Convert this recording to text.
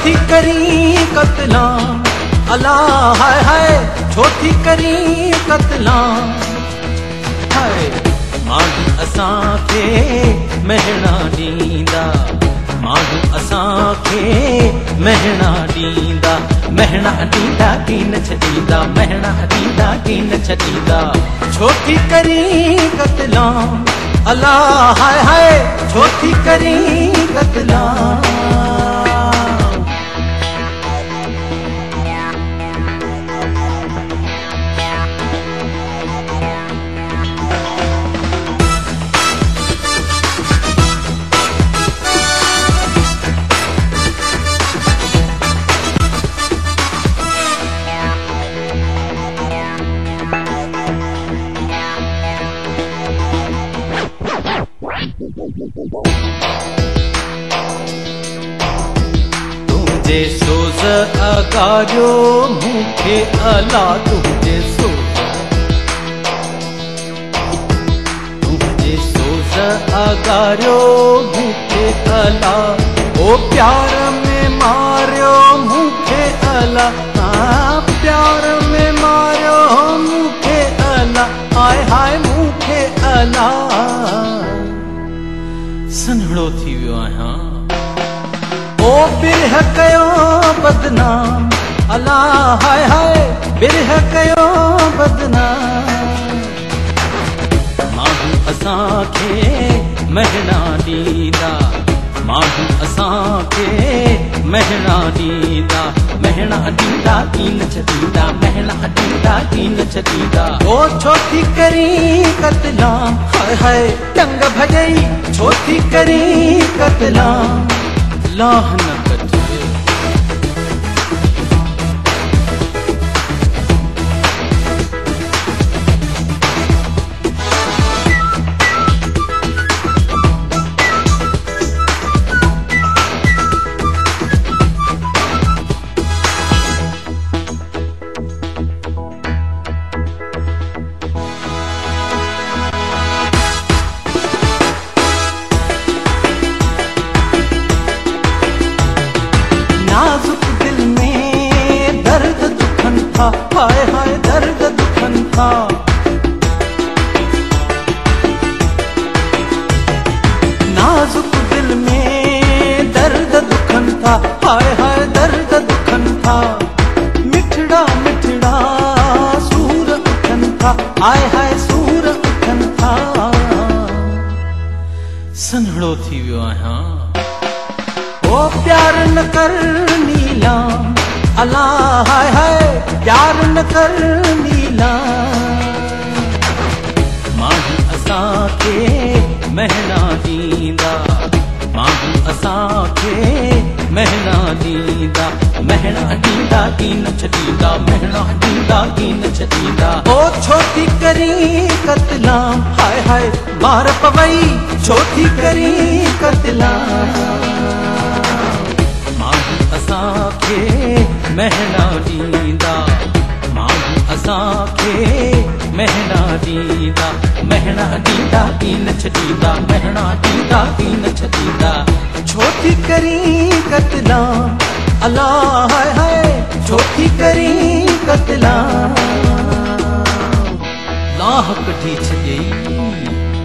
छोटी करी कतला अल्लाह हाय हाय छोटी करी कतला हाय माण्हू असांखे महणा ॾींदा माण्हू असांखे महणा ॾींदा महणा ॾींदा की न छॾींदा महणा ॾींदा की न छॾींदा छोटी करी कतला अल्लाह हाय हाय छोटी करी कतला तुझे सोज अगारियो मूंखे अला तुझे सोज अगारियो मूंखे अला ओ प्यार में मारियो मूंखे अला प्यार में मारियो मूंखे अला हाय हाय मूंखे अला सन्हड़ो थी वियो आहियां ओ बिरह कयो बदनाम अल्लाह हाय हाय बिरह कयो बदनाम माण्हू असांखे महणा ॾींदा माण्हू असांखे महणा ॾींदा महणा ॾींदा की न छॾींदा महणा ॾींदा की न छॾींदा ओ छोटी करी कतला हाय हाय टंग भॼई छोटी करी कतला लाह न कटे नाजुक दिल में दर्द दुखन था हाय हाय दर्द दुखन था नाजुक दिल में दर्द दुखन था हाय हाय दर्द दुखन था मिठड़ा मिठड़ा सूर उठन था हाय हाय सूर उठन था सन्हड़ो थी वियो आहियां ओ प्यार न कर नीलाम अल्लाह हाय हाय प्यार न कर नीलाम माण्हू असांखे महणा ॾींदा माण्हू असांखे महणा ॾींदा महणा ॾींदा की न छॾींदा महणा ॾींदा की न छॾींदा ओ छोटी करी कतला हाय हाय मार पवई छोटी करी कतला असांखे महणा ॾींदा माण्हू असांखे महणा ॾींदा महणा ॾींदा की न छॾींदा महणा ॾींदा की न छॾींदा छोटी करी कतला अल्लाह हाय हाय छोटी करी कतला लाह कढी छॾई